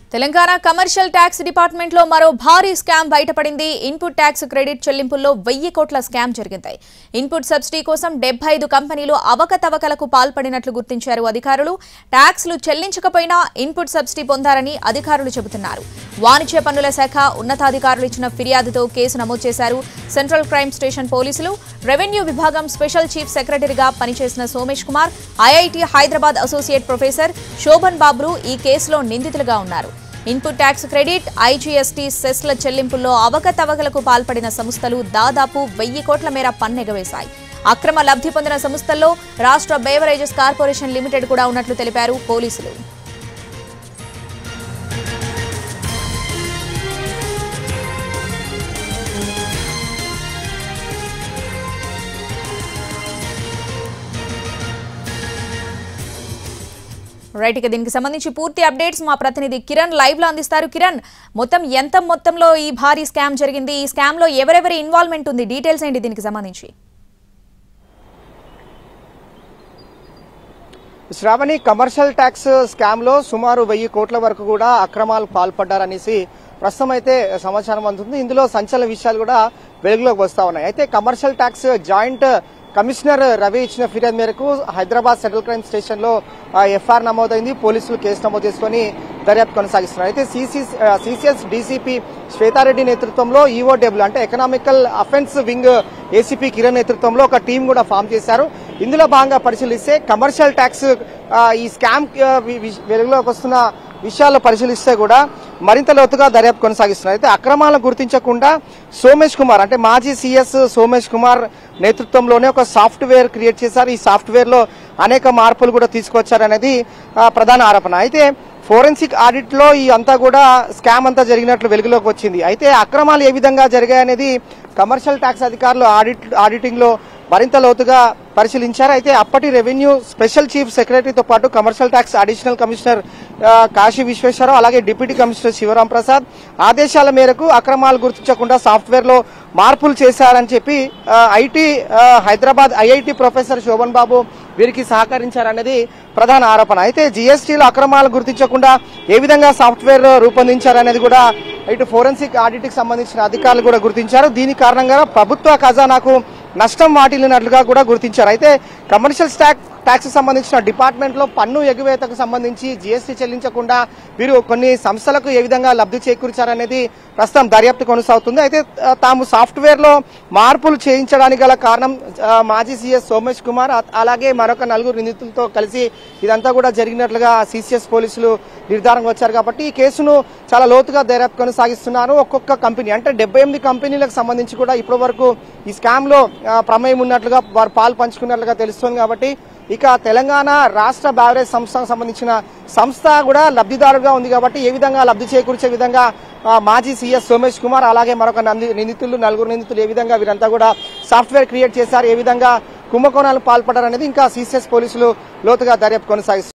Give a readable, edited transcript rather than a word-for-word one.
Telangana commercial tax department లో మరో భారీ స్కామ్ బయటపడింది. ఇన్పుట్ ట్యాక్స్ క్రెడిట్ చెల్లింపుల్లో 1000 కోట్ల స్కామ్ జరిగింది. ఇన్పుట్ సబ్సిడీ కోసం 75 కంపెనీలు అవకతవకలకు పాల్పడినట్లు గుర్తించారు అధికారులు. ట్యాక్స్లు చెల్లించకపోయినా ఇన్పుట్ సబ్సిడీ పొందారని అధికారులు చెబుతున్నారు. వాణిజ్య పన్నుల శాఖ ఉన్నతాధికారులు ఇచ్చిన ఫిర్యాదుతో కేసు నమోదు చేశారు సెంట్రల్ క్రైమ్ స్టేషన్ పోలీసులు. రెవెన్యూ విభాగం స్పెషల్ చీఫ్ సెక్రటరీగా పనిచేసిన Somesh Kumar, IIT Hyderabad associate professor Shobhan బాబులు ఈ కేసులో నిందితులుగా ఉన్నారు. ఇన్పుట్ ట్యాక్స్ క్రెడిట్, ఐజీఎస్టీ సెస్ల చెల్లింపుల్లో అవకతవకలకు పాల్పడిన సంస్థలు దాదాపు 1000 కోట్ల మేర పన్ను ఎగవేశాయి. అక్రమ లబ్ధి పొందిన సంస్థల్లో రాష్ట్ర బేవరేజెస్ కార్పొరేషన్ లిమిటెడ్ కూడా ఉన్నట్లు తెలిపారు పోలీసులు. రైట్, ఇక దీనికి సంబంధించి పూర్తి అప్డేట్స్ మా ప్రతినిధి కిరణ్ లైవ్ లో అందిస్తారు. కిరణ్, ఎంత మొత్తంలో ఈ భారీ స్కామ్ జరిగింది? ఈ స్కామ్ లో ఎవరెవరి ఇన్వాల్వ్మెంట్ ఉంది? డీటెయిల్స్ ఏంటి దీనికి సంబంధించి? శ్రావణి, కమర్షియల్ ట్యాక్స్ స్కామ్ లో సుమారు 1000 కోట్ల వరకు కూడా అక్రమాలు పాల్పడ్డారనేసి ప్రస్తుతం అయితే సమాచారం అందుతుంది. ఇందులో సంచలన విషయాలు కూడా వెలుగులోకి వస్తా ఉన్నాయి. అయితే commercial tax joint commissioner Ravi ఇచ్చిన ఫిర్యాదు మేరకు హైదరాబాద్ సెంట్రల్ క్రైమ్ స్టేషన్ లో ఎఫ్ఐఆర్ నమోదైంది. పోలీసులు కేసు నమోదు చేసుకుని దర్యాప్తు కొనసాగిస్తున్నారు. అయితే సిసిఎస్ డీసీపీ శ్వేతారెడ్డి నేతృత్వంలో ఈఓడబ్ల్యూ అంటే economical offence wing ACP Kiran నేతృత్వంలో ఒక టీం కూడా ఫామ్ చేశారు. ఇందులో భాగంగా పరిశీలిస్తే కమర్షియల్ ట్యాక్స్ ఈ స్కామ్ వెలుగులోకి వస్తున్న విషయాల్లో పరిశీలిస్తే కూడా మరింత లోతుగా దర్యాప్తు కొనసాగిస్తున్నారు. అయితే అక్రమాలను గుర్తించకుండా సోమేష్ కుమార్ అంటే మాజీ సీఎస్ సోమేష్ కుమార్ నేతృత్వంలోనే ఒక సాఫ్ట్వేర్ క్రియేట్ చేశారు. ఈ సాఫ్ట్వేర్ లో అనేక మార్పులు కూడా తీసుకొచ్చారనేది ప్రధాన ఆరోపణ. అయితే ఫోరెన్సిక్ ఆడిట్ లో ఈ అంతా కూడా స్కామ్ అంతా జరిగినట్లు వెలుగులోకి వచ్చింది. అయితే అక్రమాలు ఏ విధంగా జరిగాయనేది కమర్షియల్ ట్యాక్స్ అధికారులు ఆడిటింగ్ లో మరింత లోతుగా పరిశీలించారు. అయితే అప్పటి రెవెన్యూ స్పెషల్ చీఫ్ సెక్రటరీతో పాటు commercial tax additional commissioner Kashi Visweswara Rao, అలాగే డిప్యూటీ కమిషనర్ శివరాం ప్రసాద్ ఆదేశాల మేరకు అక్రమాలు గుర్తించకుండా సాఫ్ట్వేర్ లో మార్పులు చేశారని చెప్పి హైదరాబాద్ ఐఐటి ప్రొఫెసర్ శోభన్ బాబు వీరికి సహకరించారనేది ప్రధాన ఆరోపణ. అయితే జీఎస్టీలో అక్రమాలు గుర్తించకుండా ఏ విధంగా సాఫ్ట్వేర్ రూపొందించారనేది కూడా ఇటు ఫోరెన్సిక్ ఆడిట్ కి సంబంధించిన అధికారులు కూడా గుర్తించారు. దీని కారణంగా ప్రభుత్వ ఖజానాకు నష్టం వాటిల్లినట్లుగా కూడా గుర్తించారు. అయితే కమర్షియల్ ట్యాక్స్ సంబంధించిన డిపార్ట్మెంట్ లో పన్ను ఎగువేతకు సంబంధించి జీఎస్టీ చెల్లించకుండా వీరు కొన్ని సంస్థలకు ఏ విధంగా లబ్ధి చేకూర్చారనేది ప్రస్తుతం దర్యాప్తు కొనసాగుతుంది. అయితే తాము సాఫ్ట్వేర్ లో మార్పులు చేయించడానికి గల కారణం మాజీ సీఎస్ సోమేష్ కుమార్ అలాగే మరొక 4 నిందితులతో కలిసి ఇదంతా కూడా జరిగినట్లుగా సిసిఎస్ పోలీసులు నిర్ధారణకు వచ్చారు. కాబట్టి ఈ కేసును చాలా లోతుగా దర్యాప్తు కొనసాగిస్తున్నారు. ఒక్కొక్క కంపెనీ అంటే 78 కంపెనీలకు సంబంధించి కూడా ఇప్పటి వరకు ఈ స్కామ్ లో ప్రమేయం ఉన్నట్లుగా వారు పాలు పంచుకున్నట్లుగా తెలుస్తోంది. కాబట్టి ఇక తెలంగాణ రాష్ట్ర బేవరేజ్ సంస్థకు సంబంధించిన సంస్థ కూడా లబ్ధిదారుగా ఉంది. కాబట్టి ఏ విధంగా లబ్ధి చేకూర్చే విధంగా మాజీ సీఎస్ సోమేష్ కుమార్ అలాగే మరొక 4 నిందితులు ఏ విధంగా వీరంతా కూడా సాఫ్ట్వేర్ క్రియేట్ చేశారు, ఏ విధంగా కుంభకోణాలు పాల్పడ్డారనేది ఇంకా సిసిఎస్ పోలీసులు లోతుగా దర్యాప్తు కొనసాగిస్తున్నారు.